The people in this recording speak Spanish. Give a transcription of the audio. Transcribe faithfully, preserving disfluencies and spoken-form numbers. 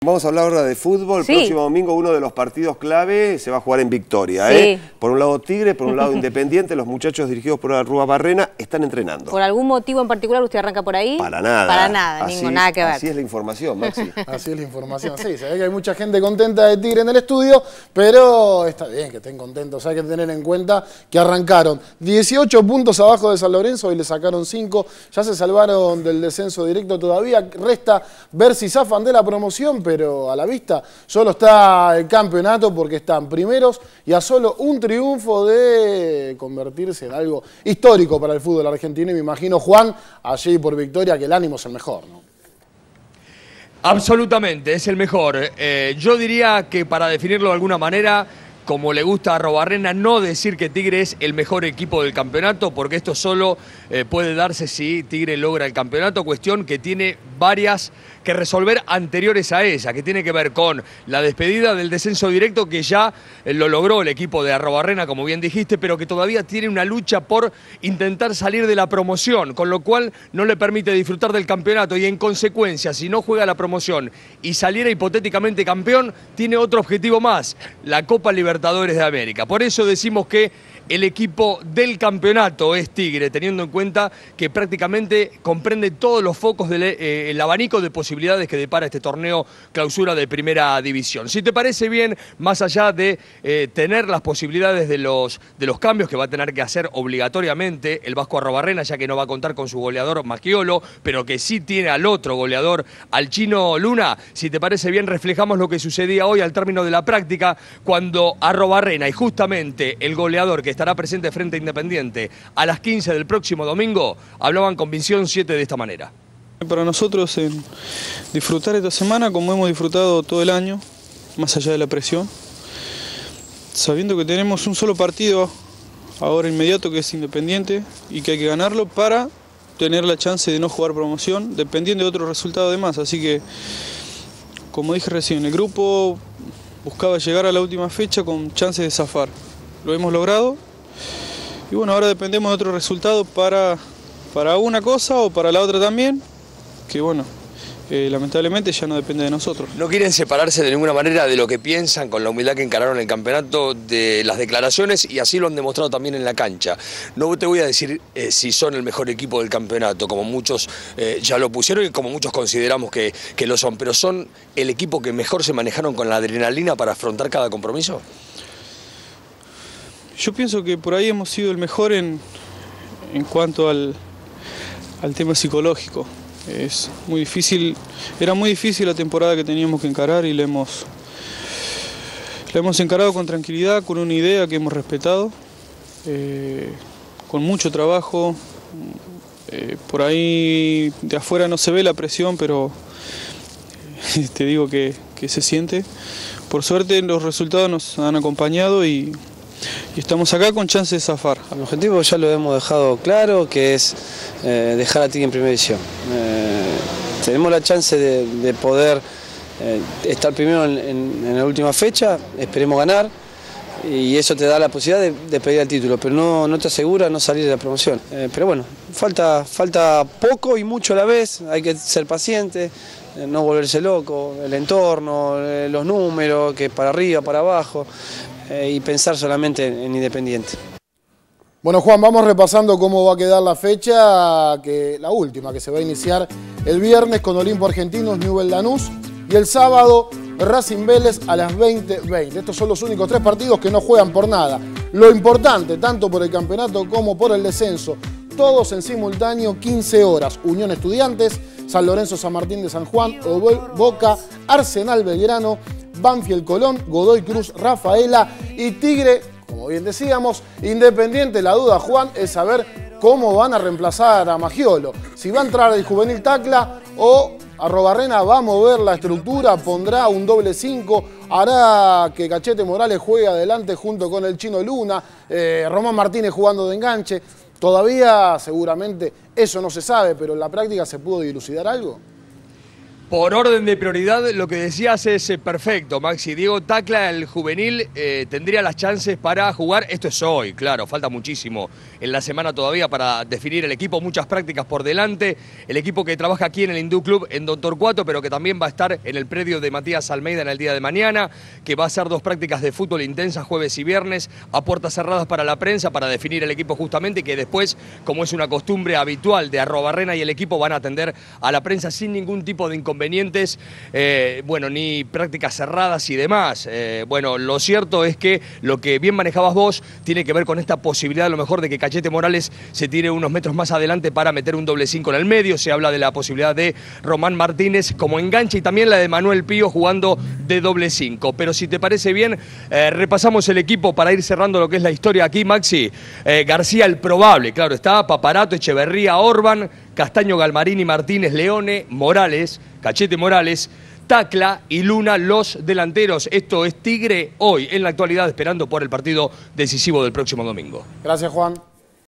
Vamos a hablar ahora de fútbol. Sí. El próximo domingo uno de los partidos clave se va a jugar en Victoria. Sí. ¿eh? Por un lado Tigre, por un lado Independiente. Los muchachos dirigidos por Arruabarrena están entrenando. ¿Por algún motivo en particular usted arranca por ahí? Para nada. Para nada, así, Ningo, nada que ver. Así es la información, Maxi. Así es la información, sí. Se ve que hay mucha gente contenta de Tigre en el estudio, pero está bien que estén contentos. Hay que tener en cuenta que arrancaron dieciocho puntos abajo de San Lorenzo y le sacaron cinco. Ya se salvaron del descenso directo. Todavía resta ver si zafan de la promoción, pero a la vista solo está el campeonato porque están primeros y a solo un triunfo de convertirse en algo histórico para el fútbol argentino. Y me imagino, Juan, allí por Victoria, que el ánimo es el mejor, ¿no? Absolutamente, es el mejor. Eh, yo diría que, para definirlo de alguna manera, como le gusta a Arruabarrena, no decir que Tigre es el mejor equipo del campeonato, porque esto solo eh, puede darse si Tigre logra el campeonato, cuestión que tiene varias que resolver anteriores a esa, que tiene que ver con la despedida del descenso directo, que ya eh, lo logró el equipo de Arruabarrena, como bien dijiste, pero que todavía tiene una lucha por intentar salir de la promoción, con lo cual no le permite disfrutar del campeonato y, en consecuencia, si no juega la promoción y saliera hipotéticamente campeón, tiene otro objetivo más, la Copa Libertadores de América. Por eso decimos que el equipo del campeonato es Tigre, teniendo en cuenta que prácticamente comprende todos los focos del eh, el abanico de posibilidades que depara este torneo clausura de primera división. Si te parece bien, más allá de eh, tener las posibilidades de los, de los cambios que va a tener que hacer obligatoriamente el Vasco Arruabarrena, ya que no va a contar con su goleador Maggiolo, pero que sí tiene al otro goleador, al Chino Luna, si te parece bien, reflejamos lo que sucedía hoy al término de la práctica, cuando Arruabarrena y justamente el goleador que estará presente frente a Independiente a las quince del próximo domingo, hablaban con Visión siete de esta manera. Para nosotros, en disfrutar esta semana como hemos disfrutado todo el año, más allá de la presión, sabiendo que tenemos un solo partido ahora inmediato, que es Independiente, y que hay que ganarlo para tener la chance de no jugar promoción, dependiendo de otro resultado además. Así que, como dije recién, el grupo buscaba llegar a la última fecha con chances de zafar. Lo hemos logrado. Y bueno, ahora dependemos de otro resultado para, para una cosa o para la otra también, que bueno, eh, lamentablemente ya no depende de nosotros. No quieren separarse de ninguna manera de lo que piensan, con la humildad que encararon el campeonato, de las declaraciones, y así lo han demostrado también en la cancha. No te voy a decir eh, si son el mejor equipo del campeonato, como muchos eh, ya lo pusieron y como muchos consideramos que, que lo son, pero ¿son el equipo que mejor se manejaron con la adrenalina para afrontar cada compromiso? Yo pienso que por ahí hemos sido el mejor en, en cuanto al, al tema psicológico. Es muy difícil, era muy difícil la temporada que teníamos que encarar y la hemos, la hemos encarado con tranquilidad, con una idea que hemos respetado, eh, con mucho trabajo. Eh, por ahí de afuera no se ve la presión, pero eh, te digo que, que se siente. Por suerte los resultados nos han acompañado y... Y estamos acá con chance de zafar. El objetivo ya lo hemos dejado claro, que es eh, dejar a Tigre en primera división. Eh, tenemos la chance de, de poder eh, estar primero en, en, en la última fecha, esperemos ganar, y eso te da la posibilidad de, de pedir el título, pero no, no te asegura no salir de la promoción. Eh, pero bueno, falta, falta poco y mucho a la vez, hay que ser paciente, eh, no volverse loco, el entorno, eh, los números, que para arriba, para abajo, y pensar solamente en Independiente. Bueno, Juan, vamos repasando cómo va a quedar la fecha, que la última, que se va a iniciar el viernes con Olimpo Argentinos, Newell's Lanús, y el sábado Racing Vélez a las veinte veinte. Estos son los únicos tres partidos que no juegan por nada. Lo importante, tanto por el campeonato como por el descenso, todos en simultáneo, quince horas. Unión Estudiantes, San Lorenzo San Martín de San Juan, Boca, Arsenal Belgrano, Banfield Colón, Godoy Cruz Rafaela y Tigre, como bien decíamos, Independiente. La duda, Juan, es saber cómo van a reemplazar a Maggiolo. Si va a entrar el juvenil Tacla o Arruabarrena va a mover la estructura, pondrá un doble cinco, hará que Cachete Morales juegue adelante junto con el Chino Luna, eh, Román Martínez jugando de enganche. Todavía seguramente eso no se sabe, pero en la práctica ¿se pudo dilucidar algo? Por orden de prioridad, lo que decías es eh, perfecto, Maxi. Diego Tacla, el juvenil, eh, tendría las chances para jugar. Esto es hoy, claro, falta muchísimo en la semana todavía para definir el equipo. Muchas prácticas por delante. El equipo que trabaja aquí en el Hindú Club en Don Torcuato, pero que también va a estar en el predio de Matías Almeida en el día de mañana, que va a hacer dos prácticas de fútbol intensas jueves y viernes a puertas cerradas para la prensa, para definir el equipo justamente, y que después, como es una costumbre habitual de Arrobarrena y el equipo, van a atender a la prensa sin ningún tipo de inconveniente. Eh, bueno, ni prácticas cerradas y demás. Eh, bueno, lo cierto es que lo que bien manejabas vos tiene que ver con esta posibilidad a lo mejor de que Cachete Morales se tire unos metros más adelante para meter un doble cinco en el medio. Se habla de la posibilidad de Román Martínez como enganche y también la de Manuel Pío jugando de doble cinco. Pero si te parece bien, eh, repasamos el equipo para ir cerrando lo que es la historia aquí, Maxi. Eh, García, el probable, claro está, Paparato, Echeverría, Orban, Castaño, Galmarini, Martínez, Leone, Morales, Cachete Morales, Tacla y Luna, los delanteros. Esto es Tigre hoy, en la actualidad, esperando por el partido decisivo del próximo domingo. Gracias, Juan.